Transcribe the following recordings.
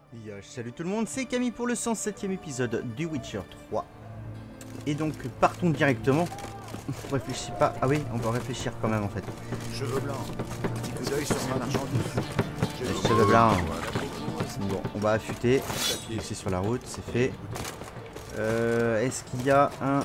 Salut tout le monde, c'est Camille pour le 107e épisode du Witcher 3. Et donc partons directement. On réfléchit pas. Ah oui, on va réfléchir quand même en fait. Cheveux blancs, petit coup d'œil sur ma marchandise. Cheveux blancs. Bon, on va affûter. C'est sur la route, c'est fait. Est-ce qu'il y a un...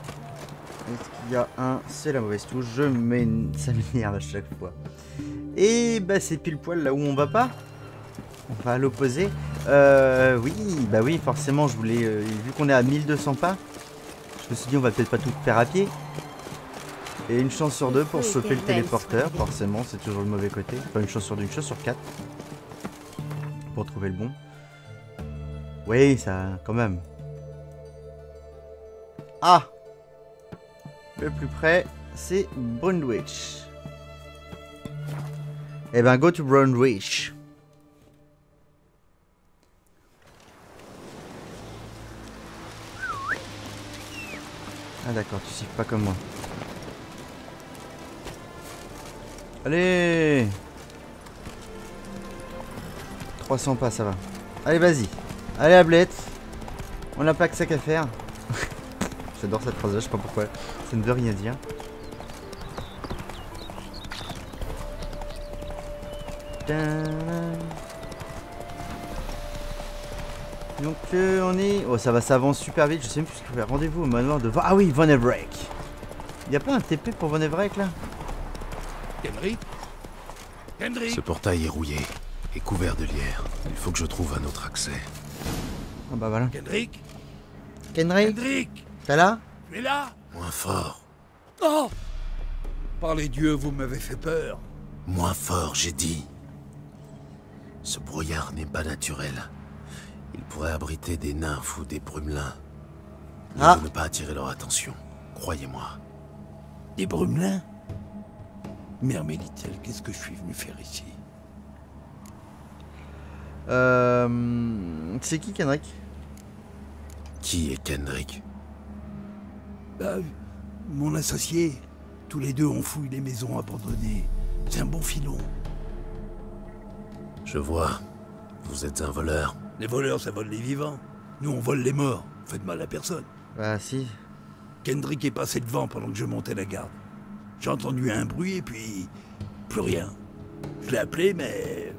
C'est la mauvaise touche, ça m'énerve à chaque fois. Et bah c'est pile poil là où on va pas. On va à l'opposé. Oui, forcément, je voulais... vu qu'on est à 1200 pas, je me suis dit on va peut-être pas tout faire à pied. Et une chance sur deux pour choper le téléporteur, forcément, c'est toujours le mauvais côté. Enfin, une chance sur deux, une chance sur quatre. Pour trouver le bon. Oui, ça, quand même. Ah! Le plus près, c'est Brundwich. Eh ben, go to Brundwich. Ah d'accord, tu siffles pas comme moi. Allez 300 pas, ça va. Allez, vas-y. Allez, Ablette. On n'a pas que ça qu'à faire. J'adore cette phrase-là, je sais pas pourquoi. Ça ne veut rien dire. Donc on est... Oh, ça va, ça avance super vite. Je sais même plus ce qu'il faut faire. Rendez-vous au manoir de... Ah oui, Von Everec. Il n'y a pas un TP pour Von Everec là? Kendrick? Ce portail est rouillé et couvert de lierre. Il faut que je trouve un autre accès. Ah bah voilà. Kendrick? Kendrick, t'es là? Tu es là? Moins fort. Oh! Par les dieux, vous m'avez fait peur. Moins fort, j'ai dit. Ce brouillard n'est pas naturel. Il pourrait abriter des nymphes ou des brumelins. Mieux Ah. de ne pas attirer leur attention. Croyez-moi. Des brumelins? Mère Mélitelle, qu'est-ce que je suis venu faire ici? C'est qui Kendrick? Qui est Kendrick? Bah, mon associé. Tous les deux ont fouillé les maisons abandonnées. C'est un bon filon. Je vois. Vous êtes un voleur. Les voleurs, ça vole les vivants. Nous, on vole les morts. Faites mal à personne. Bah si. Kendrick est passé devant pendant que je montais la garde. J'ai entendu un bruit et puis... plus rien. Je l'ai appelé, mais...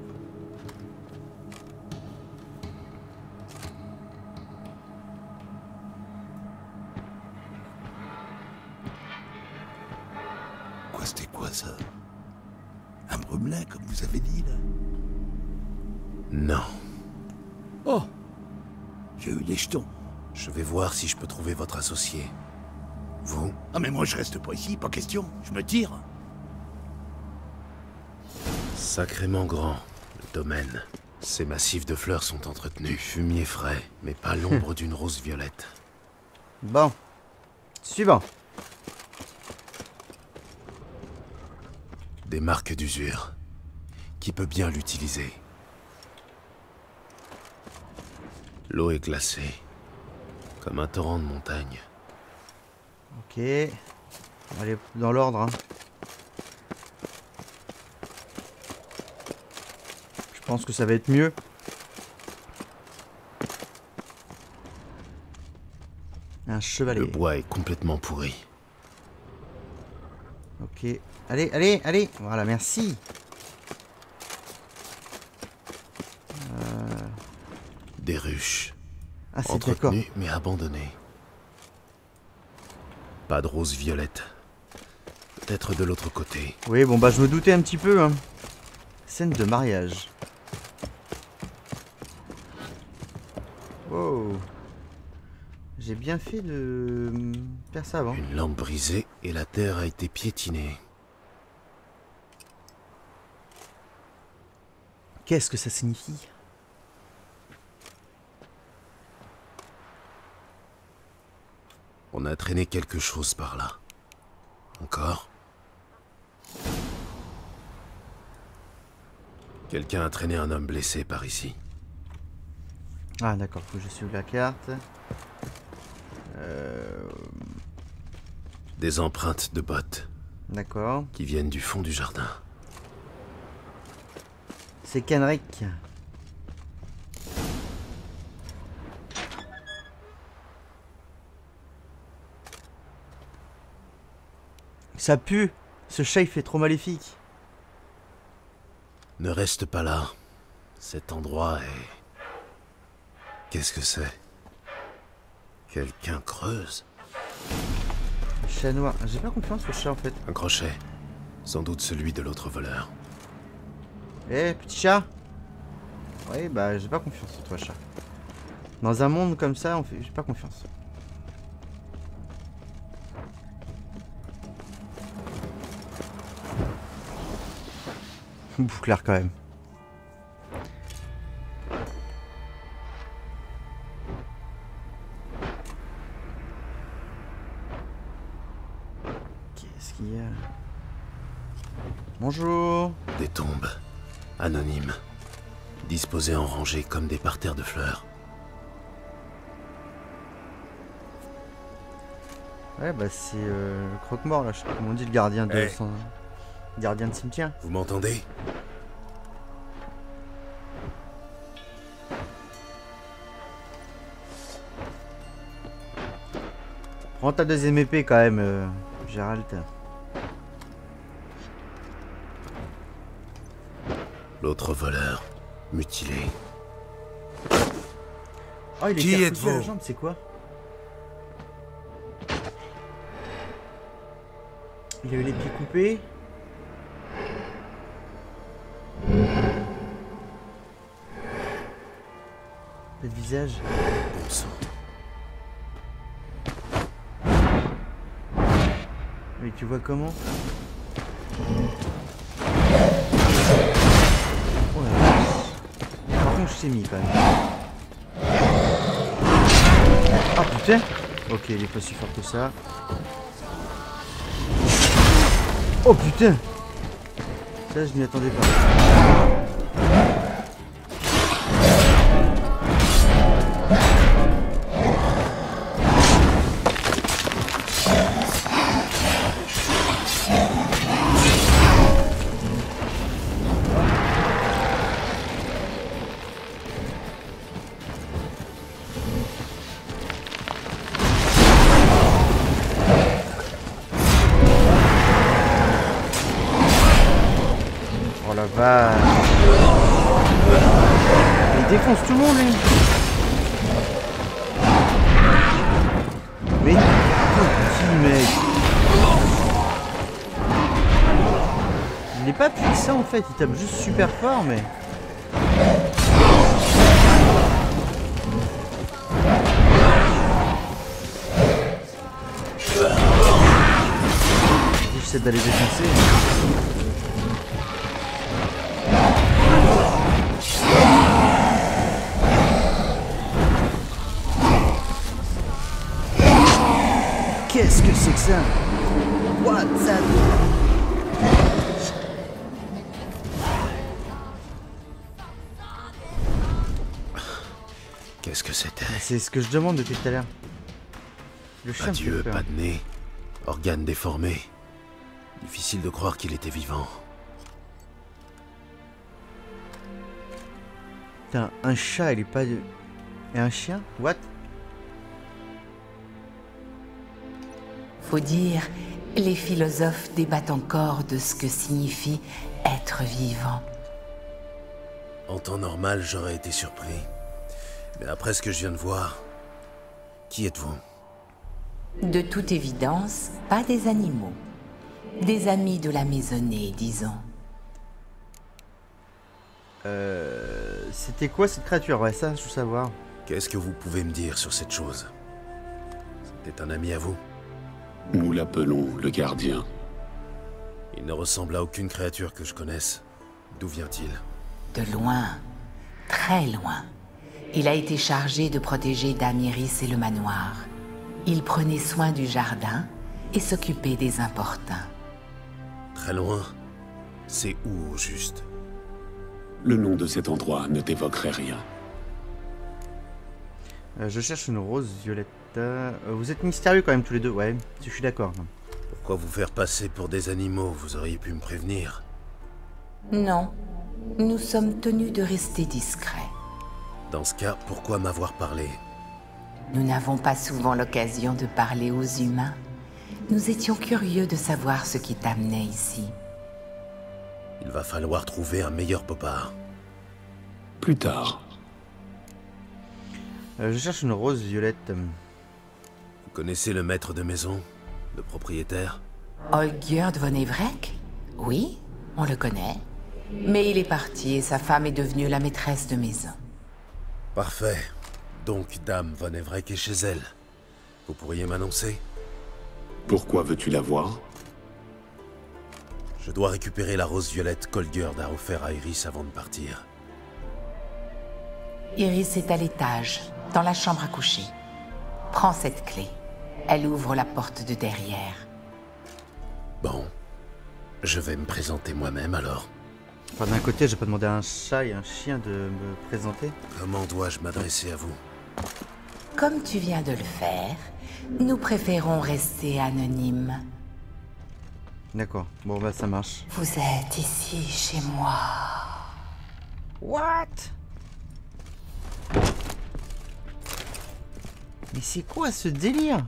C'était quoi ça? Un brumelin, comme vous avez dit, là? Non. Oh! J'ai eu les jetons. Je vais voir si je peux trouver votre associé. Vous? Ah mais moi je reste pas ici, pas question. Je me tire. Sacrément grand, le domaine. Ces massifs de fleurs sont entretenus. Du fumier frais, mais pas l'ombre d'une rose violette. Bon. Suivant. Des marques d'usure. Qui peut bien l'utiliser? L'eau est glacée, comme un torrent de montagne. Ok. On va aller dans l'ordre. Hein. Je pense que ça va être mieux. Un chevalier. Le bois est complètement pourri. Ok. Allez, allez, allez. Voilà, merci. Des ruches. Ah, c'est d'accord. Entretenues mais abandonnées. Pas de rose violette. Peut-être de l'autre côté. Oui, bon, bah, je me doutais un petit peu. Hein. Scène de mariage. Wow. J'ai bien fait de faire ça avant. Une lampe brisée et la terre a été piétinée. Qu'est-ce que ça signifie? On a traîné quelque chose par là. Encore? Quelqu'un a traîné un homme blessé par ici. Ah, d'accord, faut que je suive la carte. Des empreintes de bottes D'accord. qui viennent du fond du jardin. C'est Kendrick. Ça pue. Ce chat, il fait trop maléfique. Ne reste pas là. Cet endroit est... Qu'est-ce que c'est? Quelqu'un creuse. Chat noir. J'ai pas confiance au chat, en fait. Un crochet. Sans doute celui de l'autre voleur. Eh, petit chat. Oui, bah, j'ai pas confiance en toi, chat. Dans un monde comme ça, j'ai pas confiance. Bouclard quand même. Qu'est-ce qu'il y a? Bonjour. Des tombes. Anonymes. Disposées en rangées comme des parterres de fleurs. Ouais, bah c'est le croque-mort là, je sais pas comment on dit, le gardien de Hey. son... Gardien de cimetière. Vous m'entendez? Prends ta deuxième épée quand même, Gérald. L'autre voleur. Mutilé. Oh, il est Qui percuté êtes-vous à la jambe, c'est quoi? Il a eu les pieds coupés. Pas de visage. Bon sang. Mais tu vois comment? Oh la vache. Par contre, je t'ai mis quand même. Ah putain! Ok, il est pas si fort que ça. Oh putain! Ça, je m'y attendais pas. Oh la vache! Il défonce tout le monde, lui! Mais petit mec! Il est pas puissant en fait, il tape juste super fort, mais. J'essaie d'aller défoncer. Qu'est-ce que c'est que ça? What's that? Qu'est-ce que c'était? C'est ce que je demande depuis tout à l'heure. Le chien Pas me fait d'yeux, peur. pas de nez. Organes déformés. Difficile de croire qu'il était vivant. Putain, un chat, il est pas de... Et un chien? What? Faut dire, les philosophes débattent encore de ce que signifie être vivant. En temps normal, j'aurais été surpris. Mais après ce que je viens de voir, qui êtes-vous? De toute évidence, pas des animaux. Des amis de la maisonnée, disons. C'était quoi cette créature? Ouais, ça, je veux savoir. Qu'est-ce que vous pouvez me dire sur cette chose? C'était un ami à vous? Nous l'appelons le gardien. Il ne ressemble à aucune créature que je connaisse. D'où vient-il? De loin, très loin. Il a été chargé de protéger Damiris et le manoir. Il prenait soin du jardin et s'occupait des importuns. Très loin? C'est où au juste? Le nom de cet endroit ne t'évoquerait rien. Je cherche une rose violette. Vous êtes mystérieux quand même tous les deux, ouais, je suis d'accord. Pourquoi vous faire passer pour des animaux? Vous auriez pu me prévenir. Non, nous sommes tenus de rester discrets. Dans ce cas, pourquoi m'avoir parlé? Nous n'avons pas souvent l'occasion de parler aux humains. Nous étions curieux de savoir ce qui t'amenait ici. Il va falloir trouver un meilleur popard. Plus tard. Je cherche une rose violette. Vous connaissez le maître de maison? Le propriétaire? Olgierd von Everec? Oui, on le connaît. Mais il est parti et sa femme est devenue la maîtresse de maison. Parfait. Donc, Dame von Everec est chez elle. Vous pourriez m'annoncer? Pourquoi veux-tu la voir? Je dois récupérer la rose violette qu'Olgierd a offert à Iris avant de partir. Iris est à l'étage, dans la chambre à coucher. Prends cette clé. Elle ouvre la porte de derrière. Bon. Je vais me présenter moi-même alors. Enfin, d'un côté, j'ai pas demandé à un chat et un chien de me présenter. Comment dois-je m'adresser à vous? Comme tu viens de le faire, nous préférons rester anonymes. D'accord, bon bah ça marche. Vous êtes ici chez moi. What? Mais c'est quoi ce délire?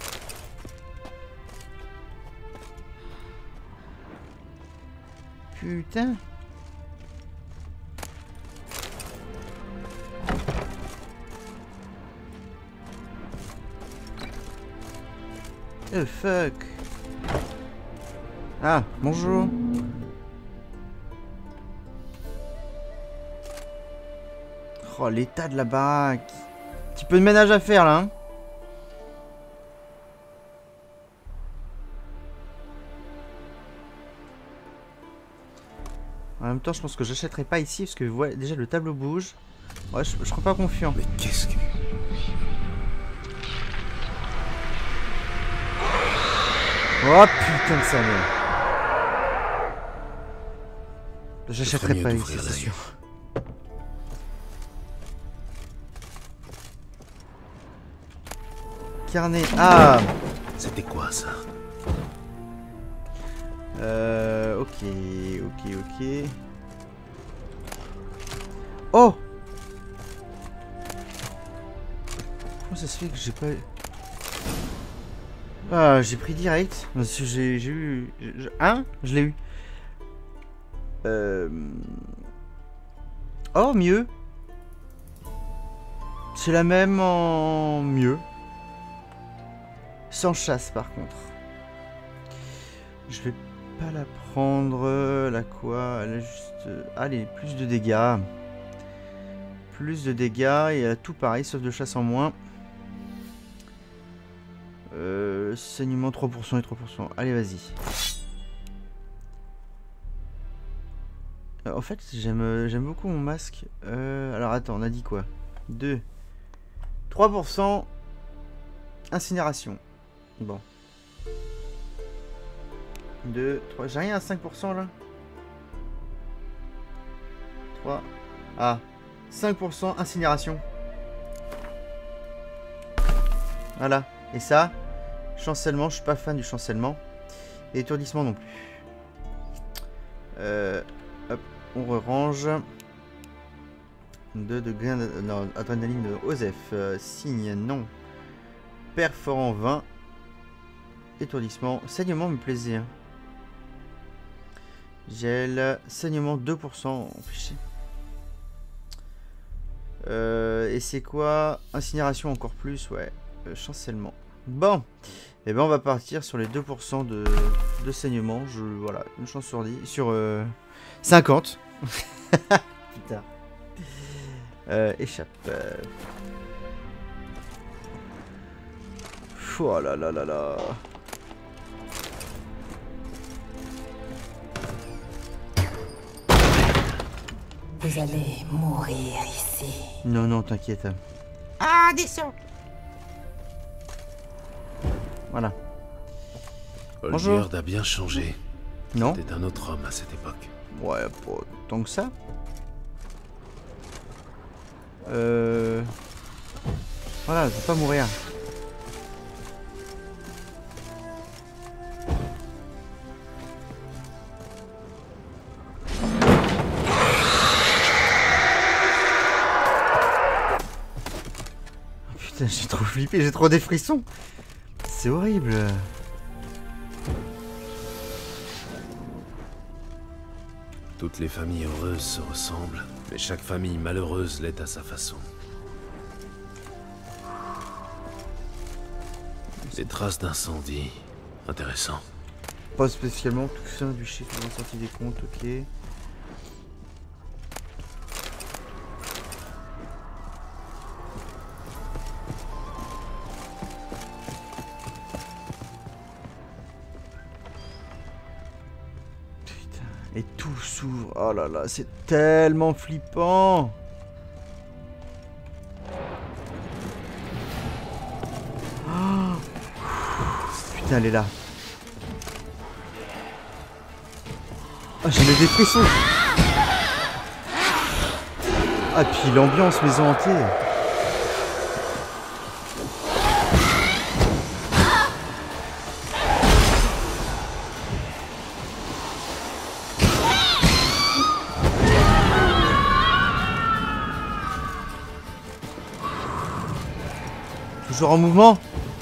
Putain. Oh fuck. Ah, bonjour. Oh, l'état de la baraque. Petit peu de ménage à faire là. Hein. En même temps, je pense que j'achèterai pas ici parce que ouais, déjà le tableau bouge. Ouais, je serais pas confiant. Mais qu'est-ce que... Oh putain de sa mère. J'achèterai pas ici, c'est sûr. Carnet. Ah. C'était quoi ça? Ok. Oh. Comment ça se fait que j'ai pas... Ah, j'ai pris direct. Parce que j'ai eu... Hein? Je l'ai eu. Oh, mieux. C'est la même en mieux. Sans chasse, par contre. Je vais pas la prendre. La quoi? Elle a juste... Allez, plus de dégâts. Plus de dégâts. Et elle a tout pareil, sauf de chasse en moins. Saignement 3% et 3%. Allez, vas-y. En fait, j'aime beaucoup mon masque. Alors, attends, on a dit quoi? 2. 3%. Incinération. Bon. 2, 3. J'ai rien à 5% là. 3. Ah. 5% incinération. Voilà. Et ça, chancellement, je suis pas fan du chancellement. Et étourdissement non plus. Hop, on range. 2 de grain d'adrénaline de Osef. Signe, non. Perforant 20. Étourdissement. Saignement me plaisait. Hein. Gel. Saignement 2%. Fichier. Et c'est quoi? Incinération encore plus, ouais. Chancellement. Bon. Et ben on va partir sur les 2% de saignement. Voilà, une chance sur 10. Sur 50. Putain. Échappe. Oh là là là là. Vous allez mourir ici. Non, non, t'inquiète. Ah, des sons. Voilà. Bonjour. Olgierd a bien changé. Non. C'était un autre homme à cette époque. Ouais, pas tant que ça. Voilà, je veux pas mourir. Oh, putain, j'ai trop flippé, j'ai trop des frissons. C'est horrible. Toutes les familles heureuses se ressemblent, mais chaque famille malheureuse l'est à sa façon. Des traces d'incendie. Intéressant. Pas spécialement tout ça, du chiffre de la sortie des comptes, ok. Et tout s'ouvre. Oh là là, c'est tellement flippant. Oh. Putain, elle est là. Ah, j'en ai des frissons. Ah, puis l'ambiance maison hantée. Toujours en mouvement.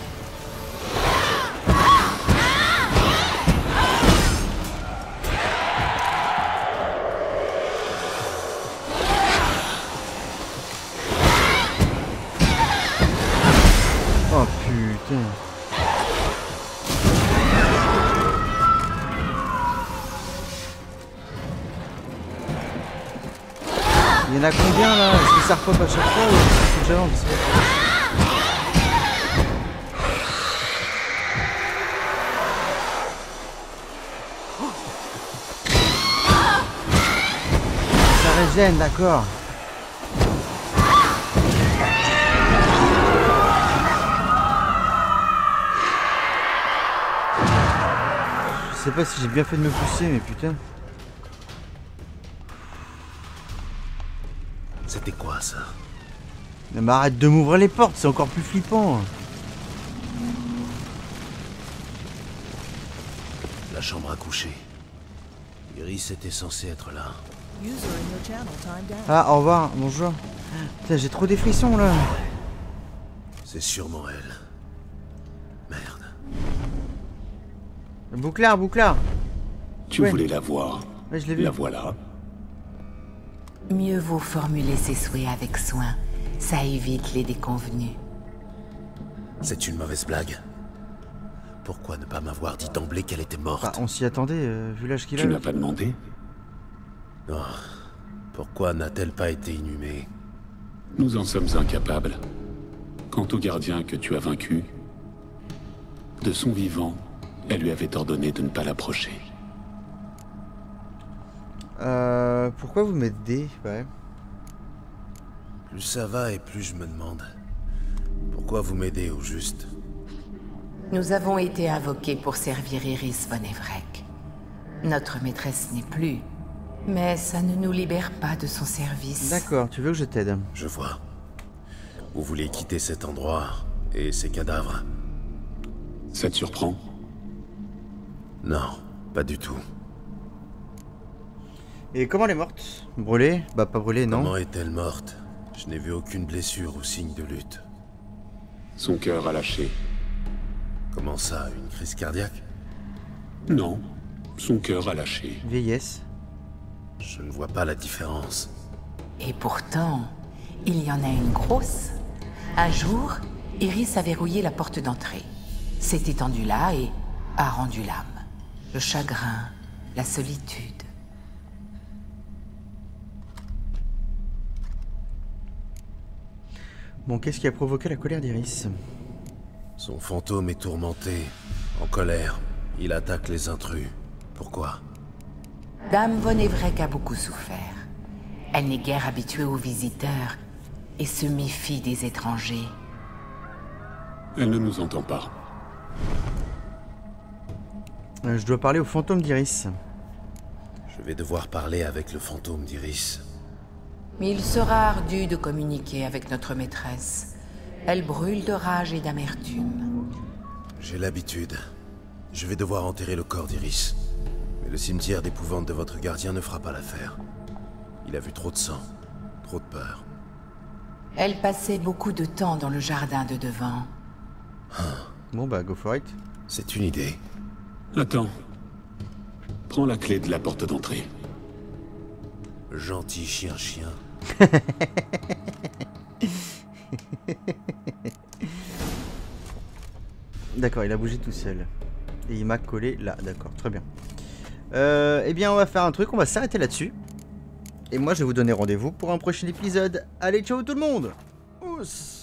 Oh putain. Il y en a combien là? Est-ce que ça repop à chaque fois ou c'est déjà long, je sais pas. D'accord. Je sais pas si j'ai bien fait de me pousser, mais putain. C'était quoi ça? Non, mais arrête de m'ouvrir les portes, c'est encore plus flippant. La chambre à coucher. Iris était censée être là. Ah, au revoir, bonjour. Putain, j'ai trop des frissons là. C'est sûrement elle. Merde. Bouclard, Bouclard. Tu Ouais. voulais la voir. Ouais, je l'ai vu. La voilà. Mieux vaut formuler ses souhaits avec soin. Ça évite les déconvenus. C'est une mauvaise blague. Pourquoi ne pas m'avoir dit d'emblée qu'elle était morte? Ah, on s'y attendait, vu l'âge qu'il a. Tu n'as pas demandé? Non. Pourquoi n'a-t-elle pas été inhumée? Nous en sommes incapables. Quant au gardien que tu as vaincu, de son vivant, elle lui avait ordonné de ne pas l'approcher. Pourquoi vous m'aidez? Ouais. Plus ça va et plus je me demande. Pourquoi vous m'aidez au juste? Nous avons été invoqués pour servir Iris von Everec. Notre maîtresse n'est plus, mais ça ne nous libère pas de son service. D'accord, tu veux que je t'aide? Je vois. Vous voulez quitter cet endroit et ces cadavres? Ça te surprend? Non, pas du tout. Et comment elle est morte? Brûlée? Bah pas brûlée, non. Comment est-elle morte? Je n'ai vu aucune blessure ou signe de lutte. Son cœur a lâché. Comment ça, une crise cardiaque? Non, son cœur a lâché. Vieillesse. Je ne vois pas la différence. Et pourtant, il y en a une grosse. Un jour, Iris a verrouillé la porte d'entrée, s'est étendue là et a rendu l'âme. Le chagrin, la solitude. Bon, qu'est-ce qui a provoqué la colère d'Iris? Son fantôme est tourmenté, en colère. Il attaque les intrus. Pourquoi? Dame von Everec a beaucoup souffert. Elle n'est guère habituée aux visiteurs et se méfie des étrangers. Elle ne nous entend pas. Je dois parler au fantôme d'Iris. Je vais devoir parler avec le fantôme d'Iris. Mais il sera ardu de communiquer avec notre maîtresse. Elle brûle de rage et d'amertume. J'ai l'habitude. Je vais devoir enterrer le corps d'Iris. Mais le cimetière d'épouvante de votre gardien ne fera pas l'affaire. Il a vu trop de sang, trop de peur. Elle passait beaucoup de temps dans le jardin de devant. Bon bah, go for it. C'est une idée. Attends. Prends la clé de la porte d'entrée. Gentil chien. D'accord, il a bougé tout seul. Et il m'a collé là, d'accord, très bien. Eh bien, on va faire un truc, on va s'arrêter là-dessus. Et moi, je vais vous donner rendez-vous pour un prochain épisode. Allez, ciao tout le monde! Ouss.